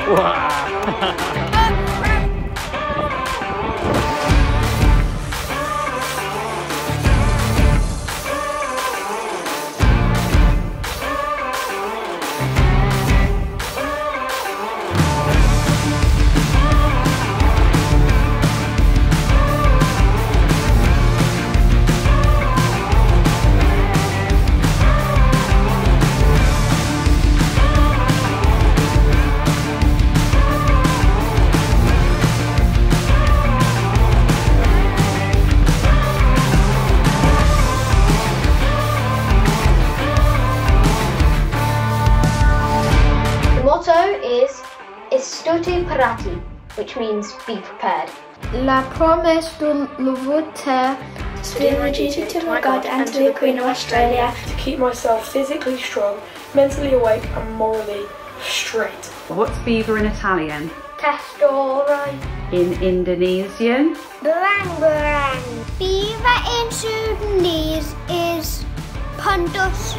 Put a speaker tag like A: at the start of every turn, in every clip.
A: Stuti parati, which means be prepared.
B: La promesse de l'autre.
C: To do my duty to my God and to the Queen of Australia.
D: To keep myself physically strong, mentally awake and morally straight.
E: What's beaver in Italian?
A: Castor.
E: In Indonesian?
B: Berang berang. Beaver in Sudanese is pundus.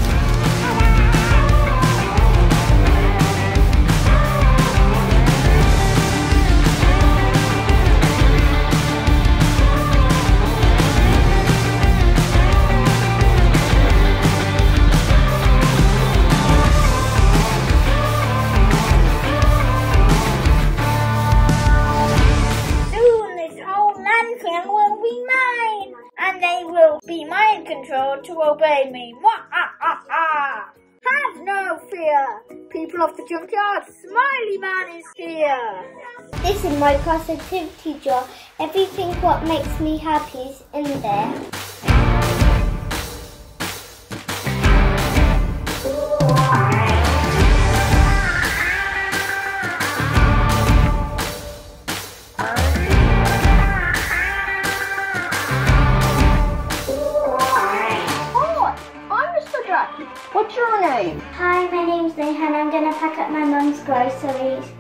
F: Be mind controlled to obey me. Have no fear. People of the junkyard, Smiley Man is here.
B: This is my positivity jar. Everything what makes me happy is in there.
A: What's your name?
B: Hi, my name's Neha and I'm going to pack up my mum's groceries.